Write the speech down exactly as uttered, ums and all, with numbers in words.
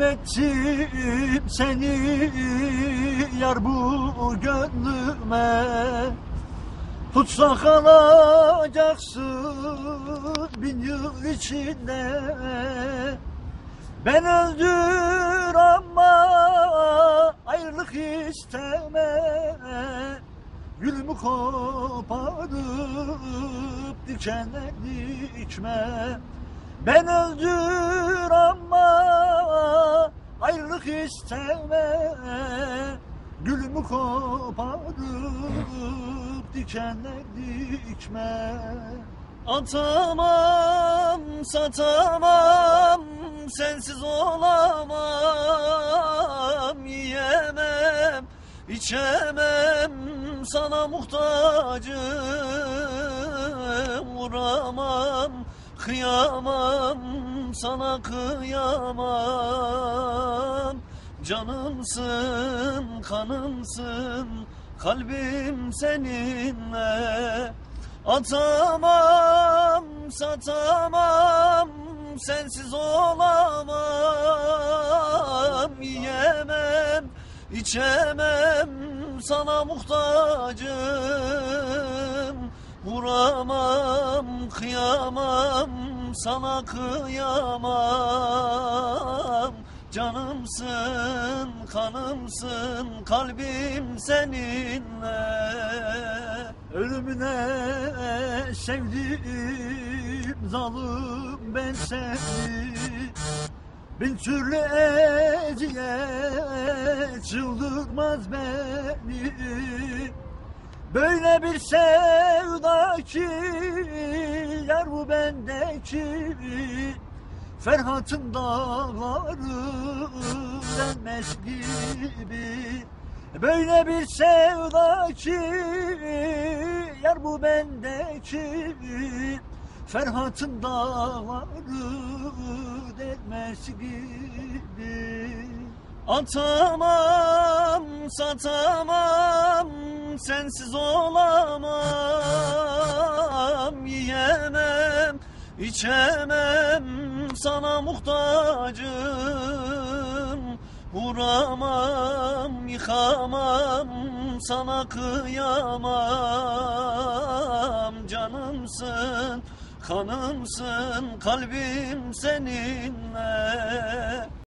ettim seni yar bu gönlüme. Tutsak alacaksın bin yıl içinde. Ben öldür ama ayrılık isteme. Gülümü koparıp dikenle dikme. Ben öldür ama ayrılık isteme. Gülümü koparıp dikenle dikme. Atamam, satamam, sensiz olamam. Yiyemem, içemem, sana muhtacım. Vuramam, kıyamam, sana kıyamam. Canımsın, kanımsın, kalbim seninle. Atamam, satamam, sensiz olamam. Yiyemem, içemem, sana muhtacım. Vuramam, kıyamam, sana kıyamam. Canımsın, kanımsın, kalbim seninle. Ölümüne sevdim zalim ben seni. Bin türlü eziyet çıldırmaz beni. Böyle bir sevda ki yar bu bendeki. Ferhat'ın dağları denmez gibi. Böyle bir sevda ki yar bu bendeki. Ferhat'ın dağları denmez gibi. Atamam, satamam, sensiz olamam. Yiyemem, İçemem, sana muhtacım. Vuramam, yıkamam, sana kıyamam. Canımsın, kanımsın, kalbim seninle.